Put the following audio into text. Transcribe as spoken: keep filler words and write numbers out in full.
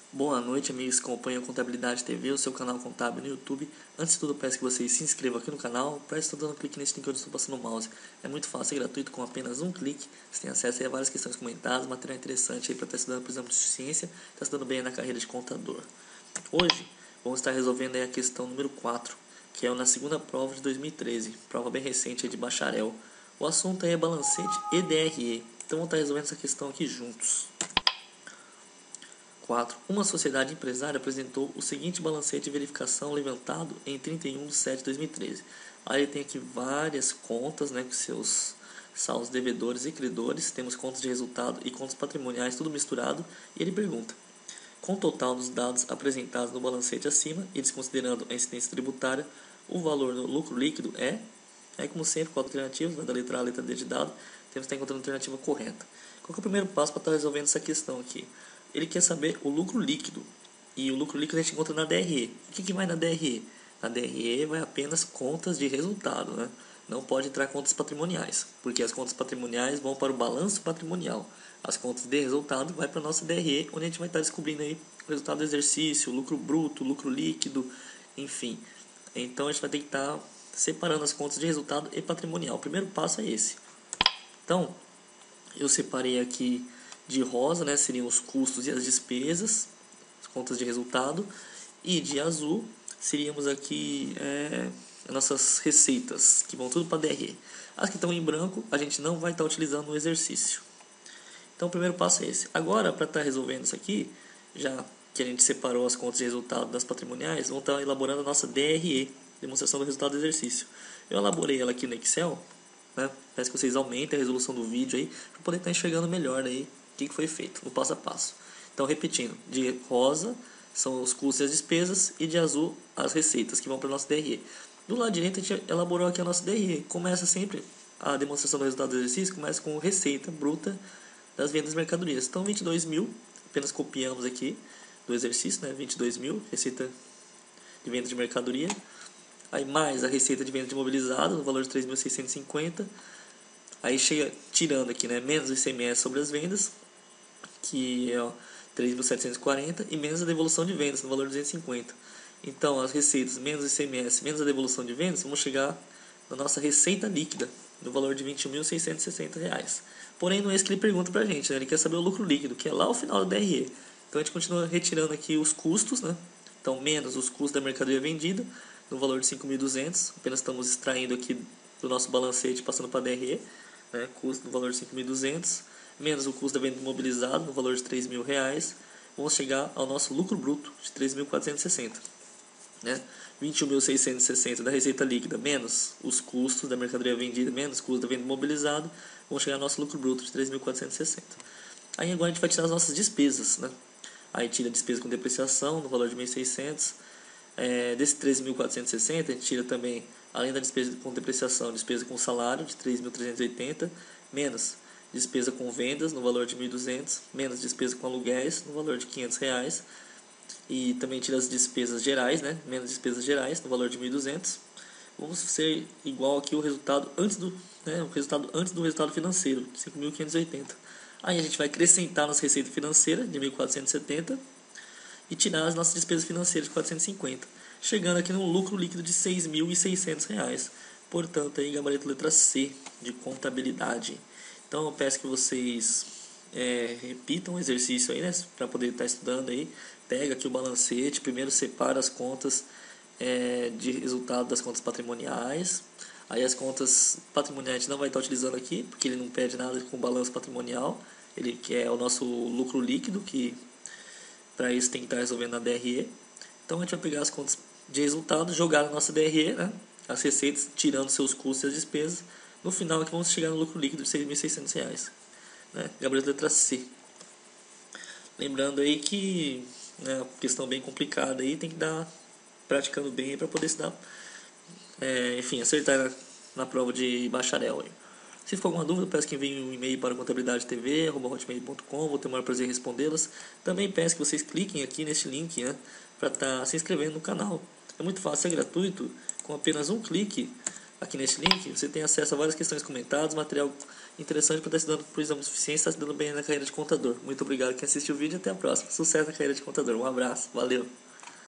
Boa noite, amigos que acompanham Contabilidade T V, o seu canal contábil no YouTube. Antes de tudo, peço que vocês se inscrevam aqui no canal, para estar dando clique nesse link onde eu estou passando o mouse. É muito fácil e gratuito, com apenas um clique. Você tem acesso a várias questões comentadas, material interessante para estar estudando por exemplo de ciência, está estudando bem na carreira de contador. Hoje, vamos estar resolvendo aí a questão número quatro, que é na segunda prova de dois mil e treze, prova bem recente aí de bacharel. O assunto aí é balancete e D R E, então vamos estar resolvendo essa questão aqui juntos. quatro. Uma sociedade empresária apresentou o seguinte balancete de verificação levantado em trinta e um de setembro de dois mil e treze. Aí tem aqui várias contas, né, com seus saldos devedores e credores. Temos contas de resultado e contas patrimoniais, tudo misturado. E ele pergunta: com o total dos dados apresentados no balancete acima e desconsiderando a incidência tributária, o valor do lucro líquido é... Aí, como sempre, quatro alternativas, da letra A à letra D de dado, temos que estar encontrando a alternativa correta. Qual que é o primeiro passo para estar resolvendo essa questão aqui? Ele quer saber o lucro líquido. E o lucro líquido a gente encontra na D R E. O que, que vai na D R E? Na D R E vai apenas contas de resultado, né? Não pode entrar contas patrimoniais, porque as contas patrimoniais vão para o balanço patrimonial. As contas de resultado vai para a nossa D R E, onde a gente vai estar descobrindo aí o resultado do exercício, lucro bruto, lucro líquido, enfim. Então a gente vai ter que estar separando as contas de resultado e patrimonial. O primeiro passo é esse. Então, eu separei aqui de rosa, né, seriam os custos e as despesas, as contas de resultado, e de azul seríamos aqui é, as nossas receitas, que vão tudo para a D R E. As que estão em branco, a gente não vai estar utilizando no exercício. Então o primeiro passo é esse. Agora, para estar resolvendo isso aqui, já que a gente separou as contas de resultado das patrimoniais, vamos estar elaborando a nossa D R E, demonstração do resultado do exercício. Eu elaborei ela aqui no Excel, né? Peço que vocês aumentem a resolução do vídeo aí, para poder estar enxergando melhor aí o que foi feito no passo a passo. Então, repetindo, de rosa são os custos e as despesas, e de azul as receitas que vão para a nossa D R E. Do lado direito a gente elaborou aqui a nossa D R E. Começa sempre a demonstração do resultado do exercício, começa com receita bruta das vendas de mercadorias. Então, vinte e dois mil, apenas copiamos aqui do exercício, né? vinte e dois mil, receita de venda de mercadoria. Aí mais a receita de venda de imobilizado, no valor de três mil seiscentos e cinquenta. Aí chega tirando aqui, né? Menos o I C M S sobre as vendas, que é três mil setecentos e quarenta, e menos a devolução de vendas, no valor de duzentos e cinquenta. Então, as receitas menos o I C M S, menos a devolução de vendas, vamos chegar na nossa receita líquida, no valor de vinte e um mil seiscentos e sessenta reais. Porém, não é isso que ele pergunta pra gente, né? Ele quer saber o lucro líquido, que é lá o final da D R E. Então, a gente continua retirando aqui os custos, né? Então, menos os custos da mercadoria vendida, no valor de cinco mil e duzentos. Apenas estamos extraindo aqui do nosso balancete, passando para a D R E, né? Custo no valor de cinco mil e duzentos. Menos o custo da venda imobilizado, no valor de três mil reais, vamos chegar ao nosso lucro bruto de três mil quatrocentos e sessenta. Né? vinte e um mil seiscentos e sessenta da receita líquida, menos os custos da mercadoria vendida, menos o custo da venda imobilizado, vamos chegar ao nosso lucro bruto de três mil quatrocentos e sessenta. Aí agora a gente vai tirar as nossas despesas. Né? Aí tira a despesa com depreciação, no valor de mil e seiscentos. É, desse três mil quatrocentos e sessenta, a gente tira também, além da despesa com depreciação, despesa com salário de três mil trezentos e oitenta, menos despesa com vendas no valor de mil e duzentos, menos despesa com aluguéis no valor de quinhentos reais, e também tira as despesas gerais, né? Menos despesas gerais no valor de mil e duzentos. Vamos ser igual aqui o resultado antes do, né? O resultado antes do resultado financeiro, de cinco mil quinhentos e oitenta. Aí a gente vai acrescentar nossa receita financeira de mil quatrocentos e setenta e tirar as nossas despesas financeiras de quatrocentos e cinquenta, chegando aqui num lucro líquido de seis mil e seiscentos reais. Portanto, aí gabarito letra C de contabilidade. Então eu peço que vocês é, repitam o exercício aí, né, para poder estar estudando aí. Pega aqui o balancete, primeiro separa as contas é, de resultado das contas patrimoniais. Aí as contas patrimoniais a gente não vai estar utilizando aqui, porque ele não pede nada com balanço patrimonial. Ele quer o nosso lucro líquido, que para isso tem que estar resolvendo na D R E. Então a gente vai pegar as contas de resultado, jogar na nossa D R E, né, as receitas, tirando seus custos e as despesas. No final aqui vamos chegar no lucro líquido de seis mil e seiscentos reais. Né? Gabarito letra C. Lembrando aí que, né, questão bem complicada aí, tem que dar praticando bem para poder se dar, é, enfim, acertar na, na prova de bacharel aí. Se ficou alguma dúvida, peço que envie um e-mail para contabilidade t v arroba hotmail ponto com, vou ter o maior prazer em respondê-las. Também peço que vocês cliquem aqui neste link, né, para estar tá se inscrevendo no canal. É muito fácil, é gratuito, com apenas um clique aqui neste link, você tem acesso a várias questões comentadas, material interessante para estar estudando para o exame de suficiência e estar se dando bem na carreira de contador. Muito obrigado quem assistiu o vídeo e até a próxima. Sucesso na carreira de contador. Um abraço. Valeu.